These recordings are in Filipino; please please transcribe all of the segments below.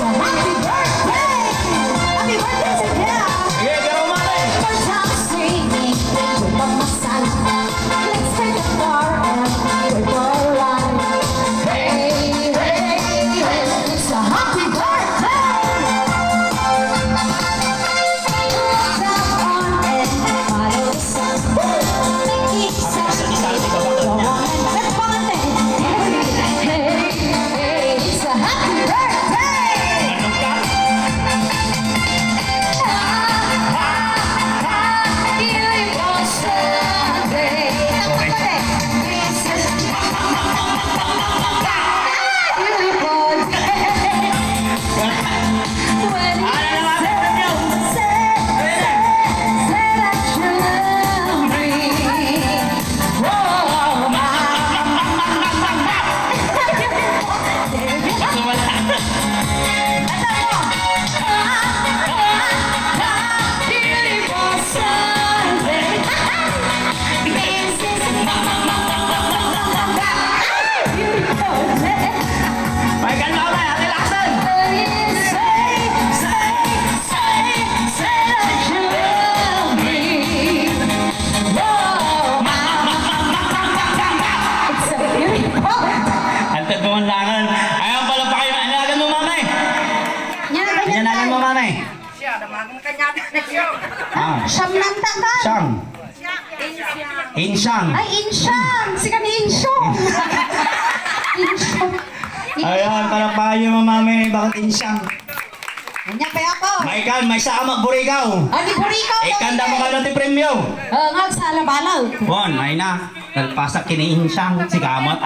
Insyang. Ay, Insyang. Si kami Insyong. Insyong. Ayan, palakpakan nyo mamami. Bakit Insyang? Kanya pa ako. May kan, may saka magburigaw. Ay, burikaw. Ikanda mo ka natin premyo. Nga, sa labalaw. Bon, ay na. Nalpasak kini Insyang. Si Kamot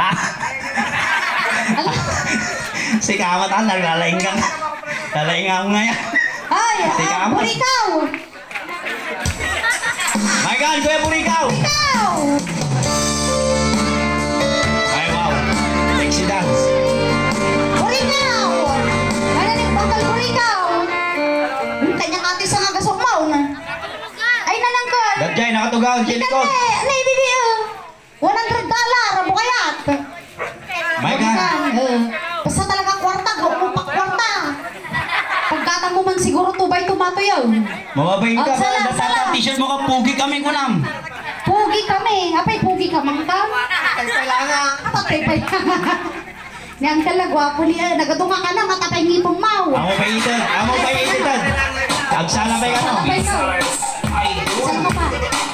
Si Kamot nalalaing ka. Lalaing ako ngayon. Ay, si Kamot. burikaw. My God, Kuya Burikaw! Burikaw! Ay, wow. Sexy dance. Burikaw! Nananig bakal burikaw. Kanya kati sa nagasok mo na. Ay, nanangkal. Dadjay, nakatugaw. Chilikot. Ano, ibibiyo. $100. Abo kayat. My God. Basta talaga kwarta. Gumupak kwarta. Pagkatang mo man siguro tubay tumato yun. Mababayin ka. Datata t-shirt mo ka. Pugi kami kunam. Pugi kami. Apay pugi ka mang ka? Kailangan. Apay pa Niyang kalagwapo niya. Nagadunga ka na. Matatay ngipong mau. Amo pa itin. Amo pa itin. Agsala pa ka no. Saan ka pa?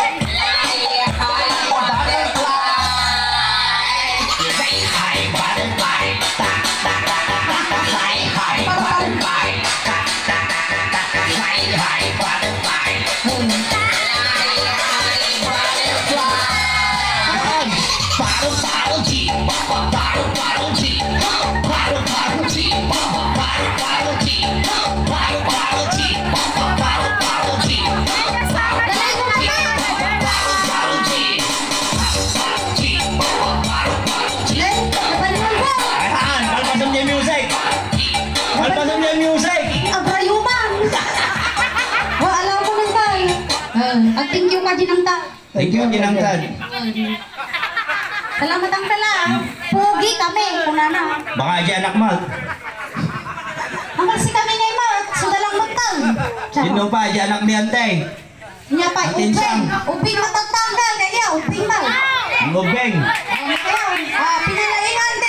Thank you ka Jinangtad. Thank you Jinangtad. Salamat ang tala. Pugi kami kung na. Baka aja anak mag. Ang kasi kami ngay mat, so dalang magtang. Sino pa aja anak ni Antay? Nya pa ubeng. Ubeng matatanggal kaya ubeng ba? Ang ubeng. Pinalaingan